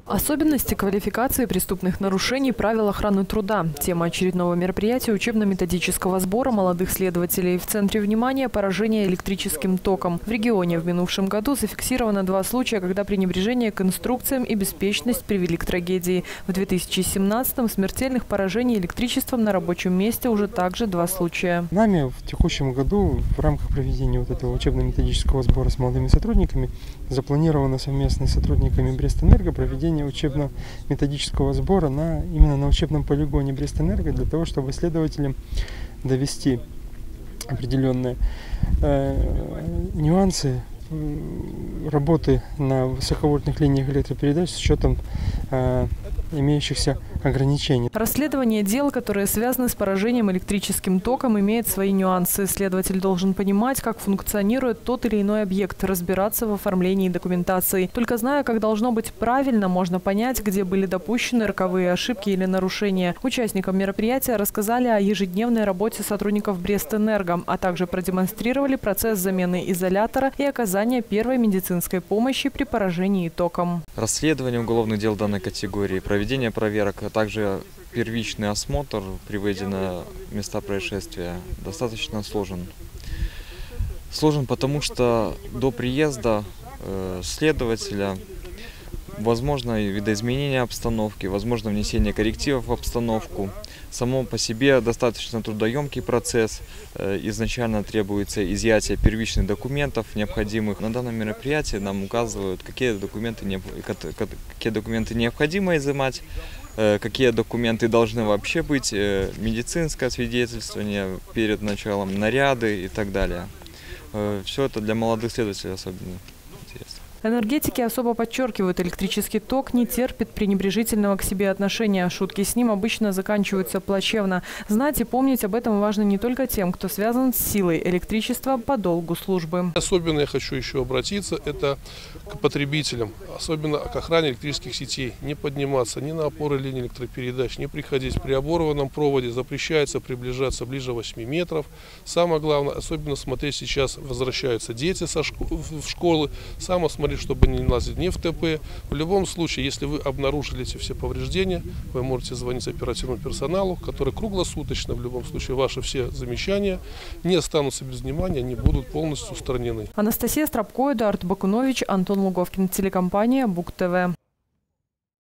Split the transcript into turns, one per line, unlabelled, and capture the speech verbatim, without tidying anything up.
Особенности квалификации преступных нарушений правил охраны труда. Тема очередного мероприятия учебно-методического сбора молодых следователей. В центре внимания поражение электрическим током. В регионе в минувшем году зафиксировано два случая, когда пренебрежение к инструкциям и беспечность привели к трагедии. В две тысячи семнадцатом смертельных поражений электричеством на рабочем месте уже также два случая.
Нами в текущем году в рамках проведения вот этого учебно-методического сбора с молодыми сотрудниками запланировано совместно с сотрудниками Брестэнерго проведение учебно-методического сбора на, именно на учебном полигоне Брестэнерго для того, чтобы следователям довести определенные э, нюансы работы на высоковольтных линиях электропередач с учетом э, имеющихся ограничений.
Расследование дел, которые связаны с поражением электрическим током, имеет свои нюансы. Следователь должен понимать, как функционирует тот или иной объект, разбираться в оформлении документации. Только зная, как должно быть правильно, можно понять, где были допущены роковые ошибки или нарушения. Участникам мероприятия рассказали о ежедневной работе сотрудников Брестэнерго, а также продемонстрировали процесс замены изолятора и оказания первой медицинской помощи при поражении током.
Расследование уголовных дел данной категории, проведение проверок, а также первичный осмотр при выезде на места происшествия достаточно сложен. Сложен потому, что до приезда э, следователя возможно видоизменение обстановки, возможно внесение коррективов в обстановку. Само по себе достаточно трудоемкий процесс. Изначально требуется изъятие первичных документов необходимых. На данном мероприятии нам указывают, какие документы, не, какие документы необходимо изымать, какие документы должны вообще быть, медицинское свидетельствование перед началом, наряды и так далее. Все это для молодых следователей особенно интересно.
Энергетики особо подчеркивают, электрический ток не терпит пренебрежительного к себе отношения. Шутки с ним обычно заканчиваются плачевно. Знать и помнить об этом важно не только тем, кто связан с силой электричества по долгу службы.
Особенно я хочу еще обратиться, это к потребителям, особенно к охране электрических сетей. Не подниматься ни на опоры линии электропередач, не приходить при оборванном проводе. Запрещается приближаться ближе восьми метров. Самое главное, особенно смотреть, сейчас возвращаются дети со школ в школы. Само смотреть, чтобы не лазить не в ТП. В любом случае, если вы обнаружили эти все повреждения, вы можете звонить оперативному персоналу, который круглосуточно, в любом случае, ваши все замечания не останутся без внимания, они будут полностью устранены.
Анастасия Страбко, Эдуард Бакунович, Антон Луговкин, телекомпания БУК ТВ.